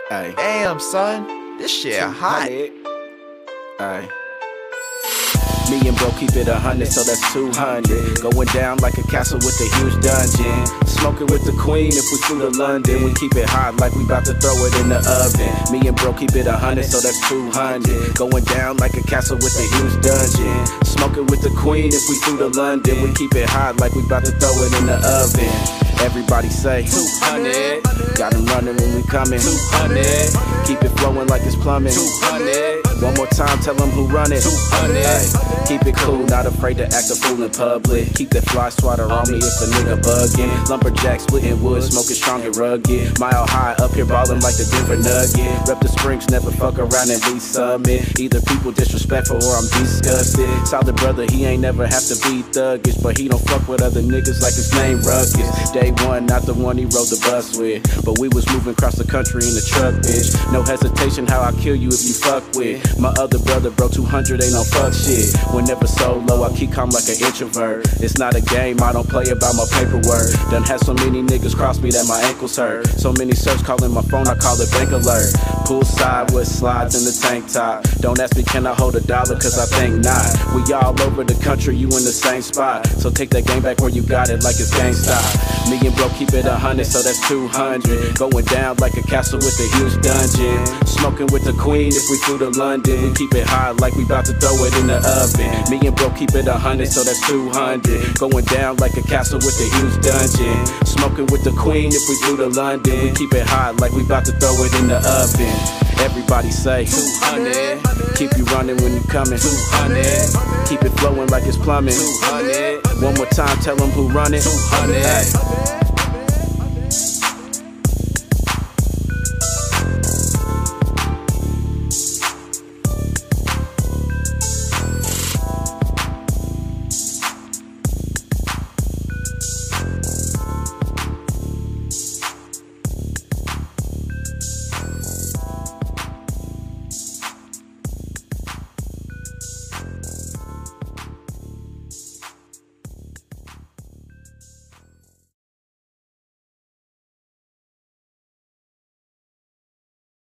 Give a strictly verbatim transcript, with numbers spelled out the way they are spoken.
Ay. Damn, son, this shit hot. Ay. Me and bro keep it a hundred, so that's two hundred. Going down like a castle with a huge dungeon. Smoking with the queen if we flew to London. We keep it hot like we bout to throw it in the oven. Me and bro keep it a hundred, so that's two hundred. Going down like a castle with a huge dungeon. Smoking with the queen if we flew to London. We keep it hot like we bout to throw it in the oven. Everybody say two hundred. Got them running when we coming. two hundred. Keep it flowing like it's plumbing. two hundred. One more time, tell them who run it. two hundred. Ay, keep it cool, not afraid to act a fool in public. Keep that fly swatter on me if a nigga bugging. Lumberjack splitting wood, smoking strong and rugged. Mile high up here ballin' like the Denver Nugget. Rep the Springs, never fuck around and we submit. Either people disrespectful or I'm disgusted. Solid brother, he ain't never have to be thuggish, but he don't fuck with other niggas like his name Ruckus. Day one, not the one he rode the bus with, but we was moving across the country in the truck, bitch. No hesitation, how I kill you if you fuck with my other brother, bro. two hundred ain't no fuck shit. Whenever solo, I keep calm like an introvert. It's not a game, I don't play about my paperwork. Done had so many niggas cross me that my ankles hurt. So many search calling my phone, I call it bank alert. Poolside with slides in the tank top. Don't ask me, can I hold a dollar, cause I think not. We all over the country, you in the same spot. So take that game back where you got it like it's GameStop. Me and bro keep it a hundred, so that's two hundred. Going down like a castle with a huge dungeon. Smoking with the queen if we flew to London. We keep it hot like we bout to throw it in the oven. Me and bro keep it a hundred, so that's two hundred. Going down like a castle with a huge dungeon. Smoking with the queen if we flew to London. We keep it hot like we bout to throw it in the oven. Everybody say two hundred. Keep you running when you coming. two hundred. Keep it flowing like it's plumbing. two hundred. One more time, tell them who run it. two hundred. Ay.